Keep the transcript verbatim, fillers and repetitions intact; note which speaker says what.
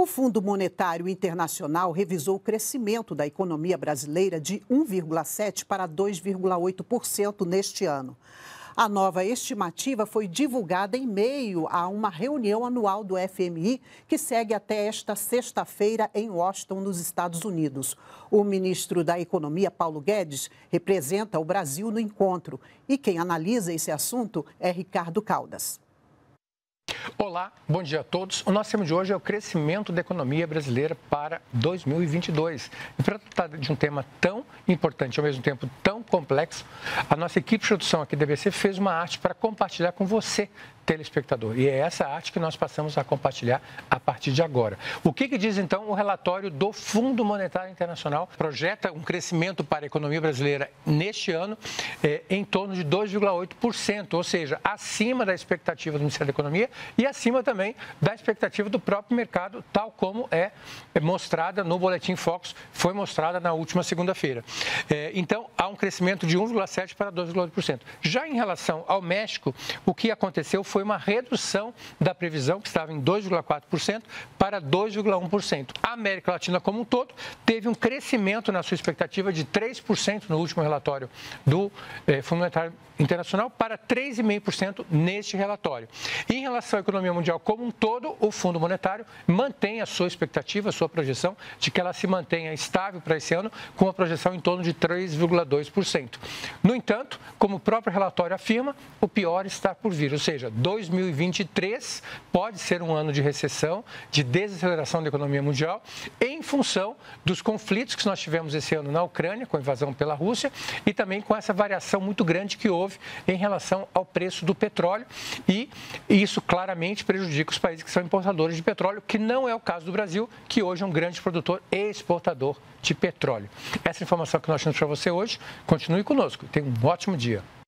Speaker 1: O Fundo Monetário Internacional revisou o crescimento da economia brasileira de um vírgula sete por cento para dois vírgula oito por cento neste ano. A nova estimativa foi divulgada em meio a uma reunião anual do F M I, que segue até esta sexta-feira em Washington, nos Estados Unidos. O ministro da Economia, Paulo Guedes, representa o Brasil no encontro. E quem analisa esse assunto é Ricardo Caldas.
Speaker 2: Olá, bom dia a todos. O nosso tema de hoje é o crescimento da economia brasileira para dois mil e vinte e dois. E para tratar de um tema tão importante e ao mesmo tempo tão complexo, a nossa equipe de produção aqui da B C fez uma arte para compartilhar com você, telespectador. E é essa arte que nós passamos a compartilhar a partir de agora. O que, que diz, então, o relatório do Fundo Monetário Internacional? Projeta um crescimento para a economia brasileira neste ano é, em torno de dois vírgula oito por cento, ou seja, acima da expectativa do Ministério da Economia e acima também da expectativa do próprio mercado, tal como é mostrada no Boletim Focus, foi mostrada na última segunda-feira. É, então, há um crescimento de um vírgula sete por cento para dois vírgula oito por cento. Já em relação ao México, o que aconteceu foi uma redução da previsão, que estava em dois vírgula quatro por cento, para dois vírgula um por cento. A América Latina como um todo teve um crescimento na sua expectativa de três por cento no último relatório do eh, Fundo Monetário Internacional para três vírgula cinco por cento neste relatório. Em relação à economia mundial como um todo, o Fundo Monetário mantém a sua expectativa, a sua projeção de que ela se mantenha estável para esse ano, com uma projeção em torno de três vírgula dois por cento. No entanto, como o próprio relatório afirma, o pior está por vir, ou seja, dois mil e vinte e três pode ser um ano de recessão, de desaceleração da economia mundial, em função dos conflitos que nós tivemos esse ano na Ucrânia, com a invasão pela Rússia, e também com essa variação muito grande que houve em relação ao preço do petróleo, e isso claramente prejudica os países que são importadores de petróleo, que não é o caso do Brasil, que hoje é um grande produtor e exportador de petróleo. Essa é a informação que nós temos para você hoje. Continue conosco. Tenha um ótimo dia.